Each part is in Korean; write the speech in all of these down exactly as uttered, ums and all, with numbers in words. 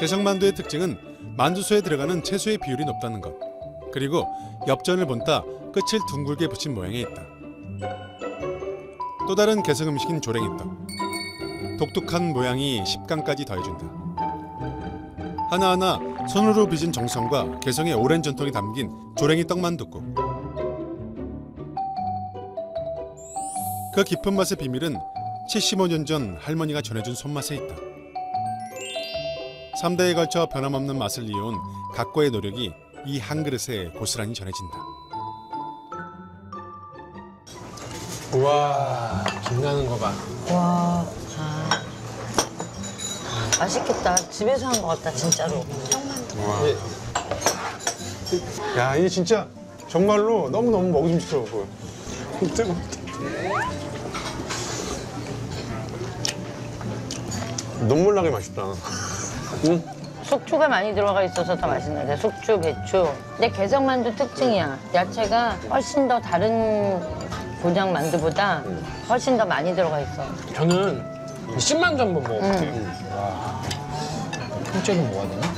개성만두의 특징은 만두소에 들어가는 채소의 비율이 높다는 것. 그리고 엽전을 본따 끝을 둥글게 붙인 모양에 있다. 또 다른 개성 음식인 조랭이떡. 독특한 모양이 식감까지 더해준다. 하나하나 손으로 빚은 정성과 개성의 오랜 전통이 담긴 조랭이떡 만둣국. 그 깊은 맛의 비밀은 칠십오 년 전 할머니가 전해준 손맛에 있다. 삼 대에 걸쳐 변함없는 맛을 이어온 각고의 노력이 이 한 그릇에 고스란히 전해진다. 우와, 빛나는 거 봐. 와, 아. 맛있겠다. 집에서 한 것 같다, 진짜로. 우와. 야, 이게 진짜 정말로 너무너무 먹음직스러워 보여. 뜨거워. 눈물 나게 맛있다. 응? 숙주가 많이 들어가 있어서 더 맛있는데, 숙주, 배추. 근데 개성만두 특징이야. 야채가 훨씬 더 다른 고장 만두보다 훨씬 더 많이 들어가 있어. 저는 신만두 한번 먹어볼게요. 와. 통째로 먹어야 되나?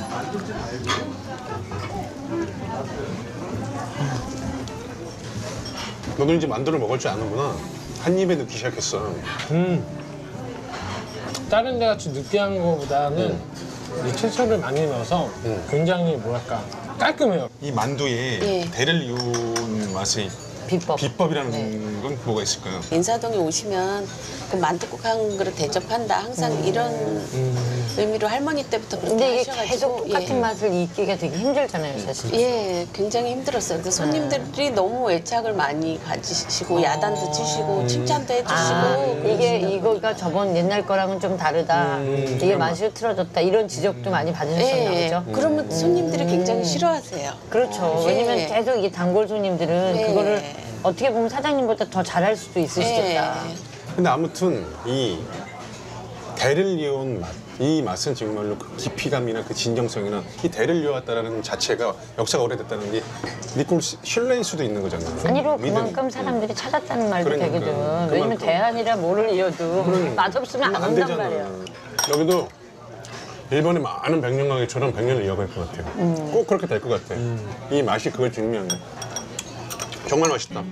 너도 이제 만두를 먹을 줄 아는구나. 한 입에 넣기 시작했어. 음. 다른 데 같이 느끼한 거보다는 이 채소를 많이 넣어서 굉장히 뭐랄까 깔끔해요. 이 만두에 예. 대를 이은 맛의 비법. 비법이라는 네. 건 뭐가 있을까요? 인사동에 오시면 그 만둣국 한 그릇 대접한다. 항상 이런 의미로 할머니 때부터 그렇게 근데 이게 하셔가지고 계속 똑같은 예. 맛을 잊기가 되게 힘들잖아요, 사실. 예, 굉장히 힘들었어요. 근데 손님들이 너무 애착을 많이 가지시고 야단도 치시고 칭찬도 해주시고 아, 이게 이거가 저번 옛날 거랑은 좀 다르다. 음, 이게 맛이 흐트러졌다. 이런 지적도 많이 받으셨나 예, 보죠? 그러면 손님들이 굉장히 싫어하세요. 그렇죠. 예. 왜냐면 계속 이 단골 손님들은 예. 그거를 어떻게 보면 사장님보다 더 잘할 수도 있으시겠다. 예. 근데 아무튼 이 대를 이은 맛, 이 맛은 정말로 그 깊이감이나 그 진정성이나 이 대를 이어왔다는 자체가 역사가 오래됐다는 게 믿고 신뢰일 수도 있는 거잖아요. 아니로 믿음. 그만큼 사람들이 찾았다는 말도 그러니까, 되거든. 왜냐면 그만큼. 대안이라 뭐를 이어도 맛없으면 안 안 온단 되잖아. 말이야. 여기도 일본의 많은 백년가게처럼 백 년을 이어갈 것 같아요. 음. 꼭 그렇게 될 것 같아. 이 맛이 그걸 증명해. 정말 맛있다.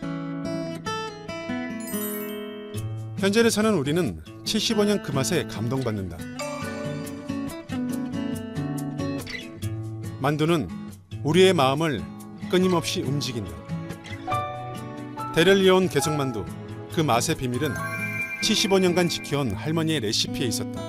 현재를 사는 우리는 칠십오 년 그 맛에 감동받는다. 만두는 우리의 마음을 끊임없이 움직인다. 대를 이어온 개성만두, 그 맛의 비밀은 칠십오 년간 지켜온 할머니의 레시피에 있었다.